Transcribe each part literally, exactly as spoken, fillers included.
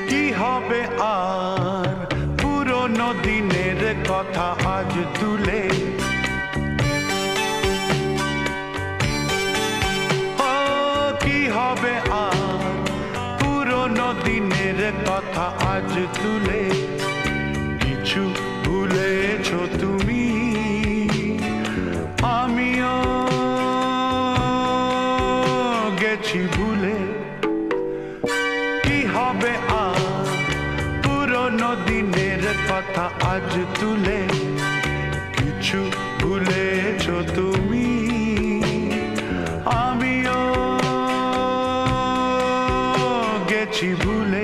কি হবে আর পুরনো দিনের কথা আজ তুলে, ও কি হবে আর পুরনো দিনের কথা আজ তুলে। কিছু ভুলেছ তুমি, আমিও গেছি ভুলে। কি হবে আর পুরনো দিনের কথা আজ তুলে। কিছু ভুলেছ তুমি, আমিও গেছি ভুলে।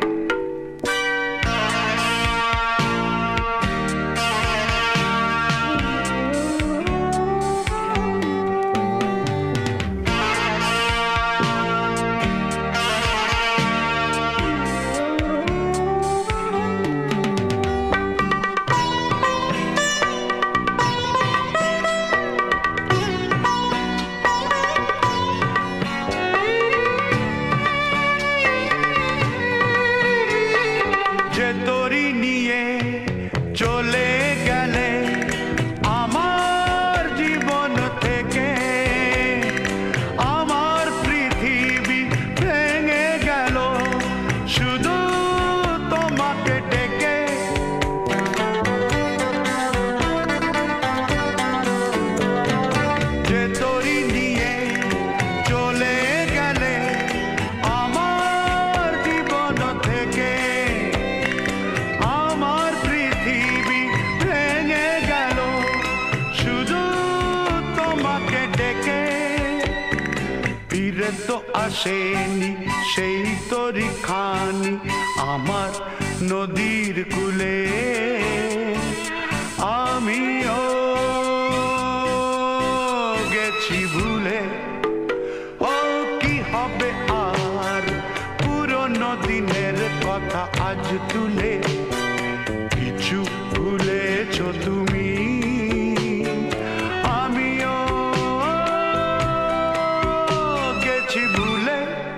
যে তোরি নিয়ে চলে গেলে আমার জীবন থেকে, আমার পৃথিবী ভেঙে গেল শুধু তোমাকে ডেকে। যে তোরি নিয়ে চলে গেলে আমার জীবন থেকে, ফিরে তো আসেনি সেই তরি খানি আমার নদীর কূলে। আমিও গেছি ভুলে। ও কি হবে আর পুরনো দিনের কথা আজ তুলে। কিছু ভুলেছ তুমি, আমিও গেছি ভুলে।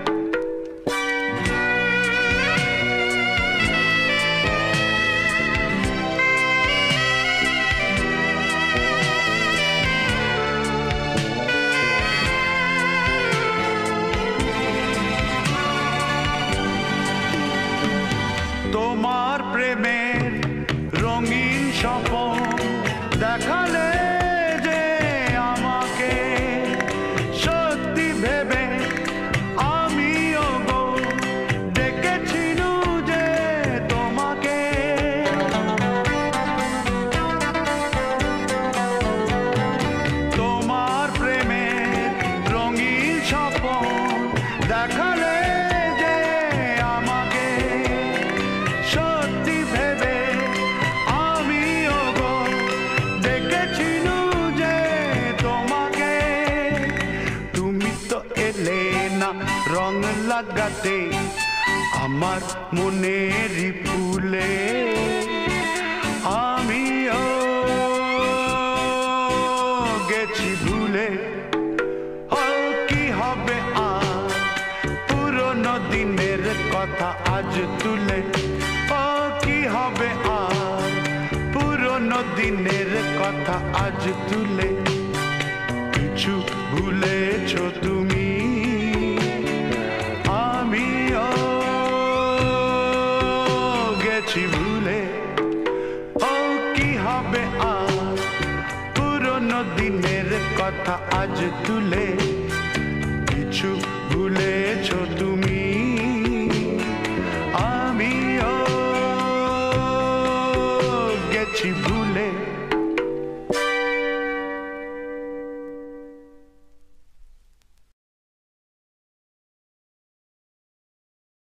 তোমার প্রেমের রঙিন স্বপ্ন দেখালে যে আমাকে, সত্যি ভেবে আমিও গো ডেকেছিলু যে তোমাকে। তোমার প্রেমের রঙিন স্বপ্ন দেখালে যে আমাকে, সত্যি ভেবে আমিও গো ডেকেছিলু যে তোমাকে। তুমি তো এলে না রং লাগাতে আমার মনেরই ফুলে। আমিও গেছি ভুলে। ও কি হবে আর পুরনো দিনের কথা আজ তুলে। ও কি হবে আর পুরনো দিনের কথা আজ তুলে। কিছু ভুলেছ তুমি, আমিও গেছি ভুলে। ও কি হবে আর পুরনো দিনের কথা আজ তুলে।